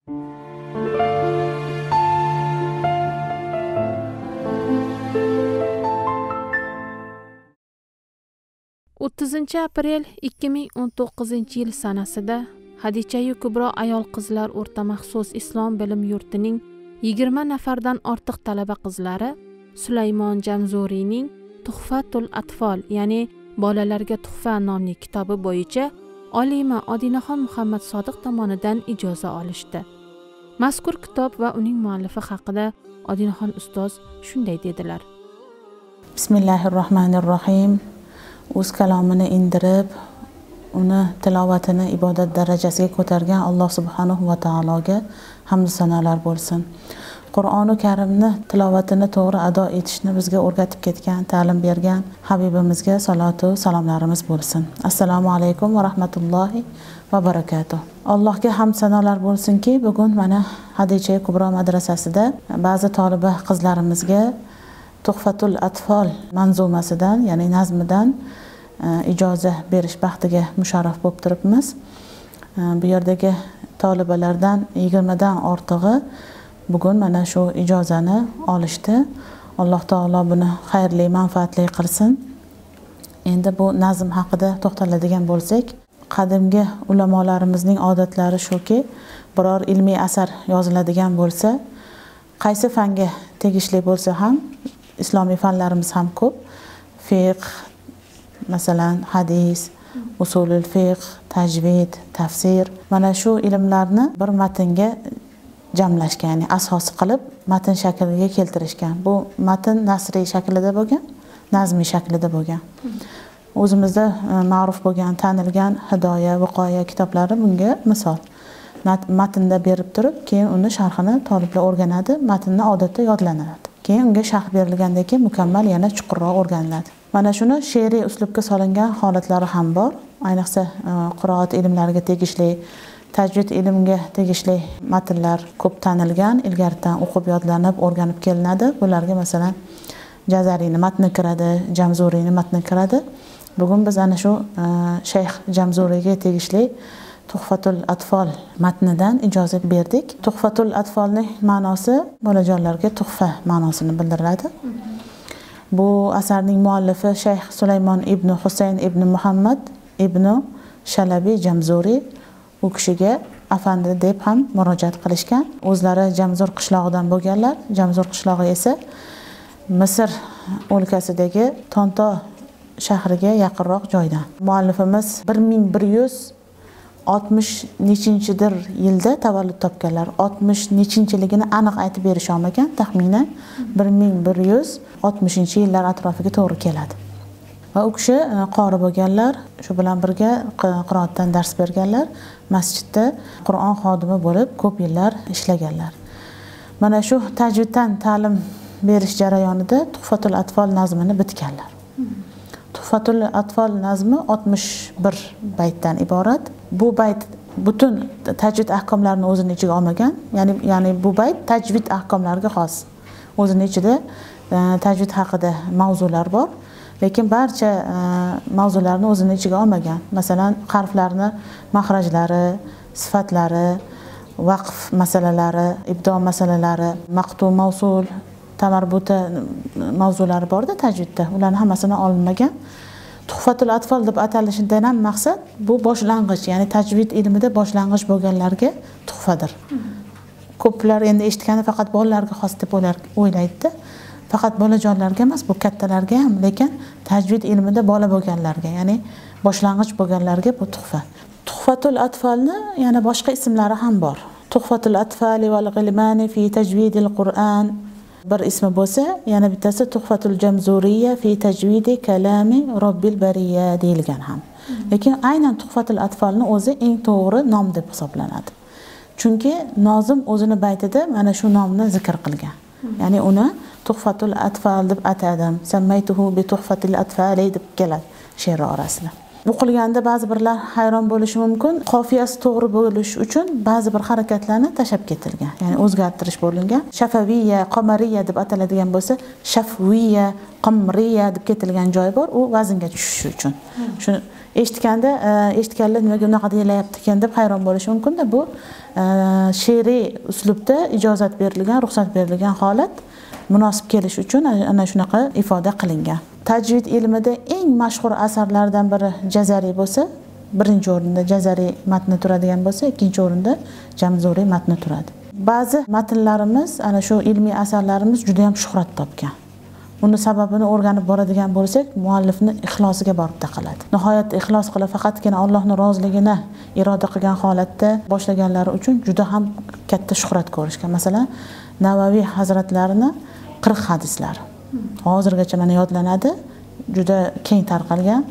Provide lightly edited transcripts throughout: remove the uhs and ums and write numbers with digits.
Aprel 2019 yil sanasida Hadicha-yu Kubro ayol qizlar o'rta maxsus islom bilim yurtining 20 nafardan ortiq talaba qizlari Sulaymon Jamzuriyning Tuhfatul Atfol, ya'ni bolalarga tuhfa nomli kitobi bo'yicha olima Odinaxon Muhammad Sodiq tomonidan ijoza olishdi. Mazkur kitob va uning muallifi haqida Odinaxon ustoz shunday dedilar. Bismillahirrohmanirrohim. O'z kalomini indirib, uni tilovatini ibodat darajasiga ko'targan Alloh subhanahu va taologa hamd sanolar bo'lsin. Qur'oni Karimni tilovatini to'g'ri ado etishni bizga o'rgatib ketgan, ta'lim bergan Habibimizga salatu salomlarimiz bo'lsin. Assalomu alaykum va rahmatullohi va barakatuh. Allohga hamd sanolar bo'lsinki, bugun mana Hadicha Kubro madrasasida ba'zi toliba qizlarimizga Tuhfatul Atfol manzumasidan, ya'ni nazmidan ijoza berish baxtiga musharraf bo'lib turibmiz. Bu yerdagi tolibalardan 20 dan ortig'i bugun mana shu ijozani olishdi. Alloh taolo buni xayrli, manfaatli qilsin. Endi bu nazm haqida to'xtaladigan bo'lsak, qadimgi ulamolarimizning odatlari shuki, biror ilmiy asar yoziladigan bo'lsa, qaysi fanga tegishli bo'lsa ham, islomiy fanlarimiz ham ko'p, fiqh, masalan hadis, usulul fiqh, tajvid, tafsir, mana shu ilmlarni bir matnga jamlashgan, ya'ni asos qilib matn shakliga keltirishgan. Bu matn nasriy shaklida bo'lgan, nazmiy shaklida bo'lgan. O'zimizda ma'ruf bo'lgan, tanilgan Hidoya, Viqoya kitoblari bunga misol. Matnda berib turib, keyin uni sharhini talablar o'rganadi, matnni odatda yodlanadi. Keyin unga sharh berilgandan keyin mukammal yana chuqurroq o'rganiladi. Mana shuni she'riy uslubga solingan holatlari ham bor. Ayniqsa qiroat ilmlariga tegishli, tajvid ilmiga tegishli matnlar ko'p tanilgan, ilgaridan o'qib yodlanib, o'rganib kelinadi. Bularga masalan Jazariyning matni kiradi, Jamzuriyning matni kiradi. Bugun biz ana shu Shayx Jamzuriyga tegishli Tuhfatul Atfol matnidan ijozat berdik. Tuhfatul Atfolning ma'nosi bolajonlarga tuhfa ma'nosini bildiradi. Bu asarning muallifi Shayx Sulaymon ibn Husayn ibn Muhammad ibn Shalabi Jamzuriy. U kishiga afandi deb ham murojaat qilishgan. O'zlari Jamzur qishlog'idan bo'lganlar. Jamzur qishlog'i esa Misr o'lkasidagi Tonto shahriga yaqinroq joydan. Muallifimiz 1160 nechinchidir yilda tavallud topganlar. 60 nechinchiligini aniq aytib berisha olmagan, taxminan 1160-yillar atrofiga to'g'ri keladi. Va u kishi qori bo'lganlar, shu bilan birga qiroatdan dars berganlar, masjidda Qur'on xodimi bo'lib ko'p yillar ishlaganlar. Mana shu tajviddan ta'lim berish jarayonida Tuhfatul Atfol nazmini bitganlar. Tuhfatul Atfol nazmi 61 baytdan iborat. Bu bayt butun tajvid ahkomlarini o'zining ichiga olmagan, ya'ni bu bayt tajvid ahkomlariga xos. O'zining ichida tajvid haqida mavzular bor, lekin barcha mavzularni o'zining ichiga olmagan. Masalan, harflarni maxrajlari, sifatlari, vaqf masalalari, ibdo masalalari, maqtu mavsul, tamarbuta mavzulari borda tajvidda. Ularning hammasini olinmagan. Tuhfatul Atfol deb atalishidan ham maqsad bu boshlang'ich, ya'ni tajvid ilmida boshlang'ich bo'lganlarga tuhfadir. Ko'plar endi eshitgani faqat bolalarga xos deb o'ylaydi. Faqat bolajonlarga emas, bu kattalarga ham, lekin tajvid ilmida bola bo'lganlarga, ya'ni boshlang'ich bo'lganlarga bu tuhfa. Tuhfatul Atfolni yana boshqa ismlari ham bor. Tuhfatul Atfali val g'ilmani fi tajvidil Qur'an bir ismi bo'lsa, yana bittasi Tuhfatul Jamzuriyya fi tajvidi kalami Robbil Bariya deyilgan ham. Lekin aynan Tuhfatul Atfolni o'zi eng to'g'ri nom deb hisoblanadi. Chunki nozim o'zini baytida mana shu nomni zikr qilgan. Ya'ni uni Tuhfatul Atfal deb atadim. Sammaytuhu bi Tuhfatil Atfali deb keladi she'r orasida. O'qilganda ba'zi birlar hayron bo'lishi mumkin. Qofiyasi to'g'ri bo'lish uchun ba'zi bir harakatlarni tashab ketilgan, ya'ni o'zgartirish bo'lingan. Shafaviya, qamariya deb ataladigan bo'lsa, shafviya, qamriya deb ketilgan joy bor, u vaznga tushishi uchun. Shuni eshitganlar nimaga unaqa deyilyapti ekan deb hayron bo'lishi mumkin-da. Bu she'riy uslubda ijozat berilgan, ruxsat berilgan holat munosib kelish uchun ana shunaqa ifoda qilingan. Tajvid ilmida eng mashhur asarlardan biri Jazari bo'lsa, birinchi o'rinda Jazari matni turadigan bo'lsa, ikkinchi o'rinda Jamzuri matni turadi. Ba'zi matnlarimiz, ana shu ilmiy asarlarimiz juda ham shuhrat topgan. Uni sababini o'rganib boradigan bo'lsak, muallifni ixlosiga borib taqaladi. Nihoyatda ixlos qilib faqatgina Allohning roziligini iroda qilgan holatda boshlaganlari uchun juda ham katta shuhrat ko'rishgan. Masalan, Navaviy hazratlarini 40 hadislari hozirgacha mana yodlanadi, juda keng tarqalgan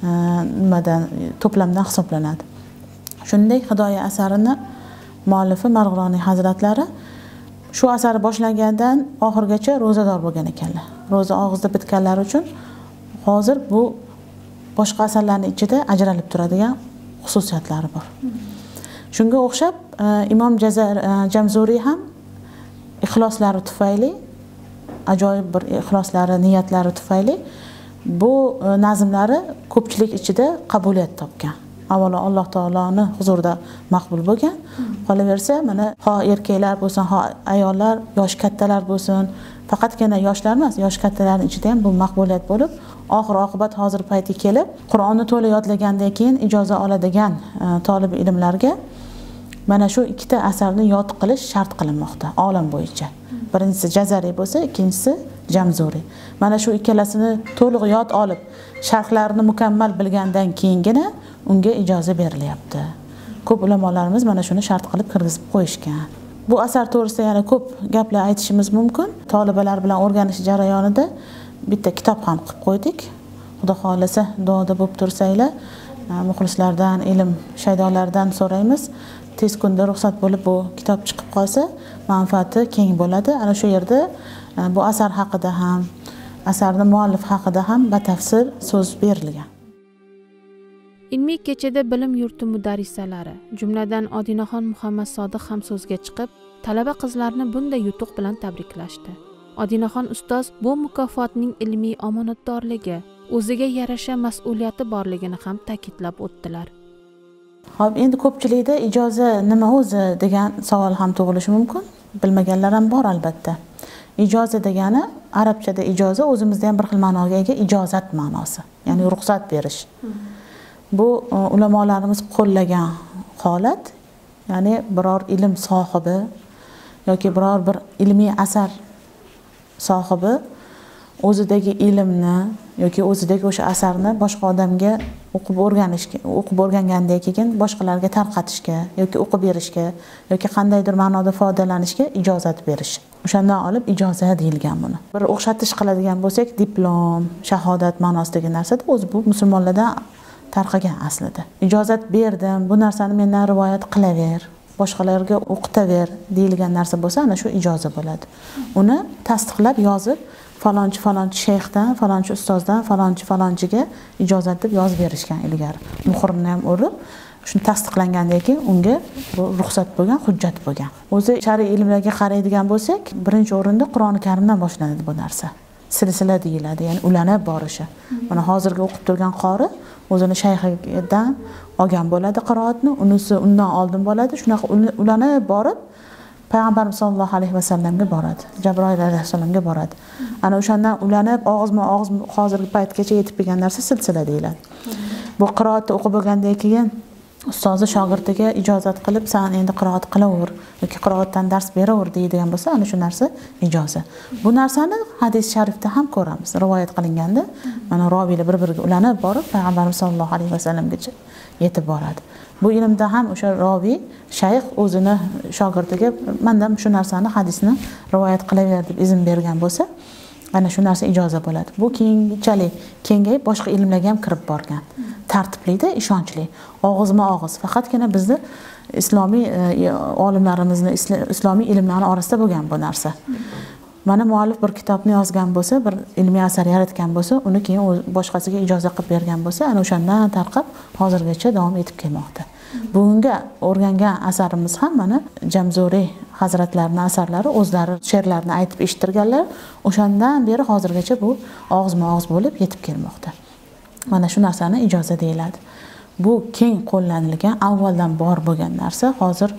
to'plamdan hisoblanadi. Shuningdek, Hidoya asarini muallifi Marg'iloniy hazratlari shu asari boshlangandan oxirgacha ro'zador bo'lgan ekanlar. Ro'za og'izda bitganlari uchun hozir bu boshqa asarlarning ichida ajralib turadigan xususiyatlari bor. Shunga o'xshab Imom Jamzuriy ham ixloslari tufayli, ajoyib bir ixloslari, niyatlari tufayli bu nazmlari ko'pchilik ichida qabuliyat topgan. Avvalo Alloh taoloning huzurida maqbul bo'lgan. Qolaversa, mana ho erkaklar bo'lsin, ho ayollar, yosh kattalar bo'lsin, faqatgina yoshlar emas, yosh kattalarning ichida ham bu maqbuliyat bo'lib, oxir-oqibat hozir payti kelib, Qur'onni to'la yodlagandan keyin ijoza oladigan talab ilmlarga mana shu ikkita asarni yod qilish shart qilinmoqda olam bo'yicha. Birinchisi Jazari bo'lsa, ikkinchisi Jamzuri. Mana shu ikkalasini to'liq yod olib, sharhlarini mukammal bilgandan keyingina unga ijoza berilyapti. Ko'p ulamolarimiz mana shuni shart qilib kirgizib qo'yishgan. Bu asar to'g'risida yana ko'p gaplar aytishimiz mumkin. Tolibalar bilan o'rganish jarayonida bitta kitob ham qilib qo'ydik. Xudo xolasa duoda bo'lib tursanglar, muxlislardan, ilm shaydolaridan so'raymiz. Tez kunda ruxsat bo'lib bu kitob chiqib qolsa, manfaati keng bo'ladi. Ana shu yerda bu asar haqida ham, asarning muallif haqida ham batafsil so'z berilgan. Ilmiy kechada bilim yurti mudarrisalari, jumladan Odinaxon Muhammad Sodiq ham so'zga chiqib, talaba qizlarni bunday yutuq bilan tabriklashdi. Odinaxon ustoz bu mukofotning ilmiy omonatdorligi, o'ziga yarasha mas'uliyati borligini ham ta'kidlab o'tdilar. Xo'p, endi ko'pchilikda ijoza nima o'zi degan savol ham tug'ilishi mumkin. Bilmaganlar ham bor albatta. Ijoza degani arabchada ijoza o'zimizda ham bir xil ma'noga ega, ijozat ma'nosi, ya'ni ruxsat berish. Bu ulamolarimiz qo'llagan holat, ya'ni biror ilm sohibi yoki biror bir ilmiy asar sohibi o'zidagi ilmni yoki o'zidagi o'sha asarni boshqa odamga o'qib o'rgangandan keyin boshqalarga tarqatishga yoki o'qib berishga yoki qandaydir ma'noda foydalanishga ijozat berish. O'shandan olib ijoza deyilgan buni. Bir o'xshatish qiladigan bo'lsak, diplom, shahodat ma'nosidagi narsada o'zi bu musulmonlardan tarqagan aslida. Ijozat berdim, bu narsani mendan rivoyat qilaver, boshqalarga o'qitaver deyilgan narsa bo'lsa, ana shu ijoza bo'ladi. Uni tasdiqlab yozib, falonchi shayxdan, falonchi ustozdan, falonchiga ijozat deb yozib berishgan ilgari. Muhrni ham urib, shuni tasdiqlangandan keyin unga bu ruxsat bo'lgan, hujjat bo'lgan. O'zi shar'iy ilmlarga qaraydigan bo'lsak, birinchi o'rinda Qur'oni Karimdan boshlanadi bu narsa. Silsila deyiladi, ya'ni ulanib borishi. Mana hozirgi o'qib turgan qori o'zini shayxidan olgan bo'ladi qiroatni, unisi undan oldin bo'ladi. Shunaqa ulanib borib Payg'ambarimiz sollallohu alayhi vasallamga boradi. Jabroil alayhissalomga boradi. Ana o'shandan ulanib og'iz hozirgi paytgacha yetib kelgan narsa silsila deyiladi. Bu qiroatni o'qib bo'lgandan keyin ustozi shogirdiga ijozat qilib, "Sen endi qiroat qilaver yoki qiroatdan dars beraver" deydigan bo'lsa, ana shu narsa ijoza. Bu narsani hadis sharifda ham ko'ramiz. Rivoyat qilinganda, mana roviylar bir-biriga ulanib borib, Payg'ambarimiz sollallohu alayhi vasallamgacha yetib boradi. Bu ilmda ham o'sha roviy, shayx o'zini shogirdiga mendan shu narsani, hadisni rivoyat qilaver deb izn bergan bo'lsa, ana shu narsa ijoza bo'ladi. Bu keyinchalik kengayib boshqa ilmlarga ham kirib borgan. Tartiblida, ishonchli, og'izma-og'iz. Faqatgina bizni islomiy olimlarimizni, islomiy ilmlarning orasida bo'lgan bu narsa. mana muallif bir kitobni yozgan bo'lsa, bir ilmiy asar yaratgan bo'lsa, uni keyin boshqasiga ijozat qilib bergan bo'lsa, ana o'shandan tarqab hozirgacha davom etib kelmoqda. Bugungi o'rgangan asarimiz ham mana Jamzuriy hazratlarining asarlari, o'zlari she'rlarini aytib eshittirganlar, o'shandan beri hozirgacha bu og'izma-og'iz bo'lib yetib kelmoqda. Mana shu narsani ijozat deyiladi. Bu keng qo'llanilgan, avvaldan bor bo'lgan narsa, hozir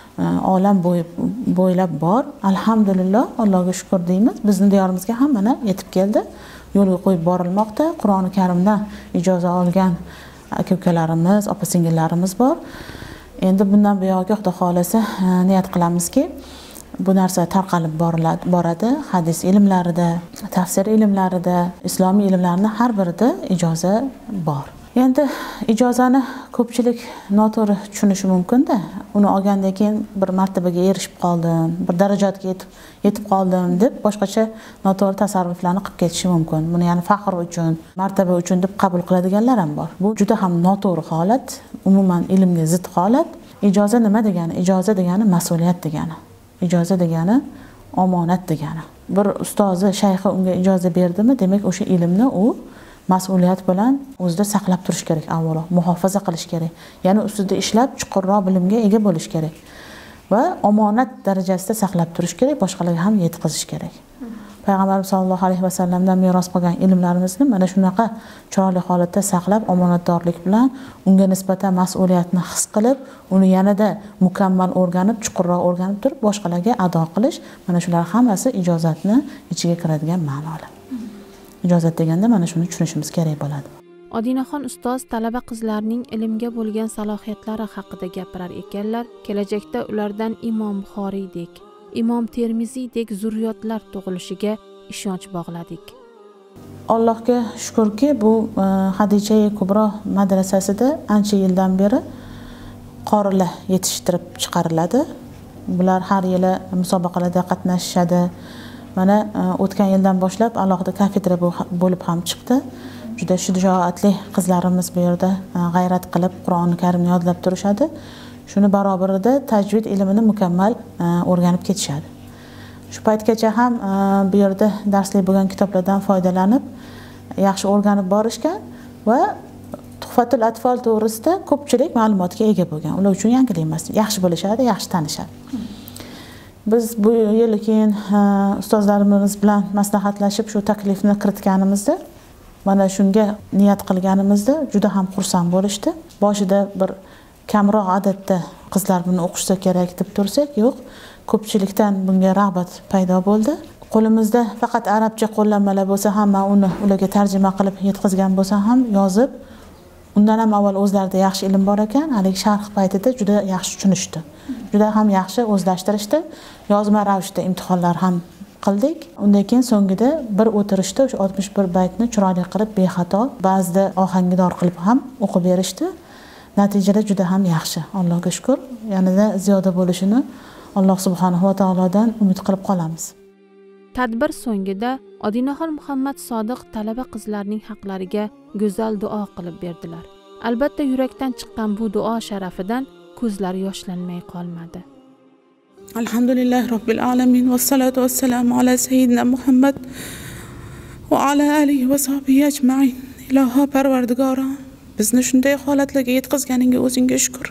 olam bo'ylab bor. Alhamdulillah, Allohga shukr deymiz. Bizning diyorimizga ham mana yetib keldi. Yo'lga qo'yib borilmoqda. Qur'oni Karimdan ijozat olgan aka-ukalarimiz, opa-singillarimiz bor. Endi bundan buyog'iga Xudo xolasa niyat qilamizki, bu narsa tarqalib boradi. Hadis ilmlarida, tafsir ilmlarida, islomiy ilmlarning har birida ijozat bor. Endi ijozani ko'pchilik noto'g'ri tushunishi mumkin-da. Uni olgandan keyin bir martabaga erishib qoldim, bir darajatga yetib qoldim deb boshqacha noto'g'ri tasarruflarni qilib ketishi mumkin. Buni ya'ni faxr uchun, martaba uchun deb qabul qiladiganlar ham bor. Bu juda ham noto'g'ri holat, umuman ilmga zid holat. Ijoza nima degani? Ijoza degani mas'uliyat degani. Ijoza degani omonat degani. Bir ustozi, shayxi unga ijoza berdimi, demak o'sha ilmni u mas'uliyat bilan o'zida saqlab turish kerak, avvalo muhofaza qilish kerak. Ya'ni ustida ishlab chuqurroq bilimga ega bo'lish kerak va omonat darajasida saqlab turish kerak, boshqalarga ham yetkazish kerak. Payg'ambarimiz sollallohu alayhi vasallamdan meros qolgan ilmlarimizni mana shunaqa chiroyli holatda saqlab, omonatdorlik bilan unga nisbatan mas'uliyatni his qilib, uni yanada mukammal o'rganib, chuqurroq o'rganib turib boshqalarga ado qilish, mana shular hammasi ijozatni ichiga kiradigan ma'nolar. Ijozat deganda mana shuni tushunishimiz kerak bo'ladi. Odinaxon ustoz talaba qizlarning ilmga bo'lgan salohiyatlari haqida gapirar ekanlar. Kelajakda ulardan Imom Buxoriydek, Imom Termiziydek zurriyotlar tug'ilishiga ishonch bog'ladik. Allohga shukrki, bu Xadicha Kubro madrasasida ancha yildan beri qorilar yetishtirib chiqariladi. Bular har yili musobaqalarda qatnashishadi. Mana o'tgan yildan boshlab alohida kafedra bo'lib ham chiqdi. Juda shijoatli qizlarimiz bu yerda g'ayrat qilib Qur'oni Karimni yodlab turishadi. Shuni barobarida tajvid ilmini mukammal o'rganib ketishadi. Shu paytgacha ham bu yerda darslik bo'lgan kitoblardan foydalanib, yaxshi o'rganib borishgan va Tuhfatul Atfal to'g'risida ko'pchilik ma'lumotga ega bo'lgan. Ular uchun yangilik emas, yaxshi bilishadi, yaxshi tanishadi. Biz bu yil keyin ustozlarimiz bilan maslahatlashib shu taklifni kiritganimizda, mana shunga niyat qilganimizda juda ham xursand bo'lishdi. Boshida bir kamroq adadda qizlar buni o'qishsa kerak deb tursak, yo'q, ko'pchilikdan bunga rag'bat paydo bo'ldi. Qo'limizda faqat arabcha qo'llanmalar bo'lsa ham, uni ularga tarjima qilib yetkazgan bo'lsa ham yozib, undan ham avval o'zlarida yaxshi ilm bor ekan, hali sharh paytida juda yaxshi tushunishdi. Juda ham yaxshi o'zlashtirishdi. Yozma ravishda imtihonlar ham qildik. Undan keyin so'ngida bir o'tirishda o'sha 61 baytni chiroyli qilib bexato, ba'zida ohangidor qilib ham o'qib berishdi. Natijada juda ham yaxshi. Allohga shukr. Yanada ziyoda bo'lishini Alloh subhanahu va taolodan umid qilib qolamiz. Tadbir so'ngida Odinaxon Muhammad Sodiq talaba qizlarning haqlariga go'zal duo qilib berdilar. Albatta yurakdan chiqqan bu duo sharafidan ko'zlar yoshlanmay qolmadi. Alhamdulillah robbil alamin va salatu vassalamu ala sayyidina Muhammad va ala alihi va sahbihi ajma'in. Iloho Parvardigorim, bizni shunday holatlarga yetkazganingga o'zingga shukr.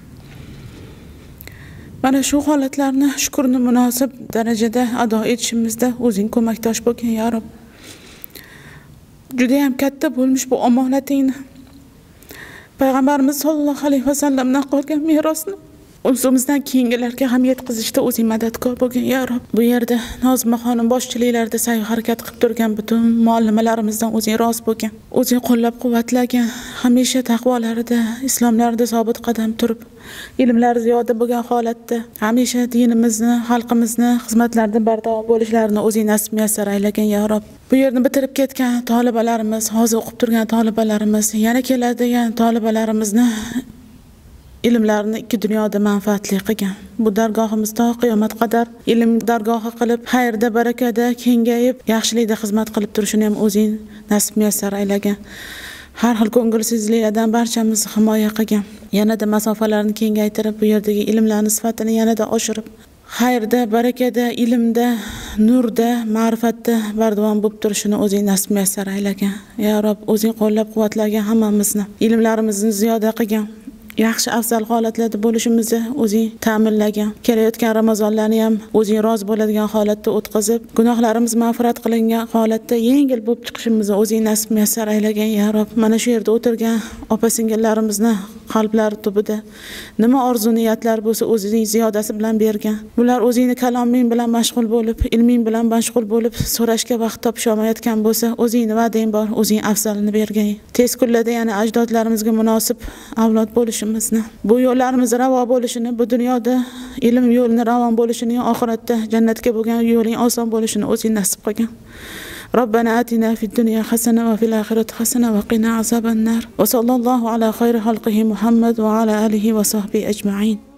Mana shu holatlarni shukrni munosib darajada ado etishimizda o'zing ko'makdosh bo'lgin ya Rob. Juda ham katta bo'lmuş bu omonatingni. Payg'ambarimiz sollallohu alayhi vasallamdan qolgan merosni o'zimizdan keyingilarga ham yetkazishda o'zing madadkor bo'lgin ya Rob. Bu yerda Nozima xonim boshchiliklarida sa'y harakat qilib turgan butun muallimalarimizdan o'zing rozi bo'lgin. O'zing qo'llab-quvvatlagan, hamisha taqvolarida, islomlarida sobit qadam turib, ilmlar ziyoda bo'lgan holatda hamisha dinimizni, xalqimizni xizmatlarda bardavom bo'lishlarini o'zing nasib muyassar aylagan ya Rob. Bu yerni bitirib ketgan talabalarimiz, hozir o'qib turgan talabalarimiz, yana keladigan talabalarimizni ilmlarni ikki dunyoda manfaatli qilgan. Bu dargohimizda qiyomat qadar ilm dargohi qilib, xayrda, barakada, kengayib, yaxshilikda xizmat qilib turishini ham o'zing nasib muyassar aylagan. Har xil ko'ngilsizliklardan barchamizni himoya qilgan. Yanada masofalarni kengaytirib, bu yerdagi ilmlarning sifatini yanada oshirib, xayrda, barakada, ilmda nurda, ma'rifatda bardavom bo'lib turishini o'zing nasib muyassar aylagin. Ya Rob, o'zing qo'llab-quvvatlagan hammamizni, ilmlarimizni ziyoda qilgan. Yaxshi afzal holatlarda bo'lishimizni o'zing ta'minlagan. Kelayotgan Ramazonlarni ham o'zing rozi bo'ladigan holatda o'tkazib, gunohlarimiz mag'firat qilingan holatda yengil bo'lib chiqishimizni o'zing nasib muyassar aylagan. Ya Rob, mana shu yerda o'tirgan opa-singillarimizni qalblari tubida nima orzu niyatlar bo'lsa o'zing ziyodasi bilan bergan. Bular o'zingni kaloming bilan mashg'ul bo'lib, ilming bilan mashg'ul bo'lib, so'rashga vaqt topisha olmayotgan bo'lsa, o'zingning va'dang bor, o'zing afzalini bergan. Tez kunlarda yana ajdodlarimizga munosib avlod bo'lishimizni, bu yo'llarimiz ravo bo'lishini, bu dunyoda ilm yo'lini ravon bo'lishini, oxiratda jannatga bo'lgan yo'ling oson bo'lishini o'zing nasib qilgin. ربنا آتنا في الدنيا حسنة وفي الآخرة حسنة وقنا عذاب النار وصلى الله على خير خلقه محمد وعلى آله وصحبه أجمعين.